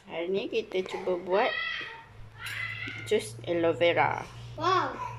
Hari ni kita cuba buat jus aloe vera. Wow.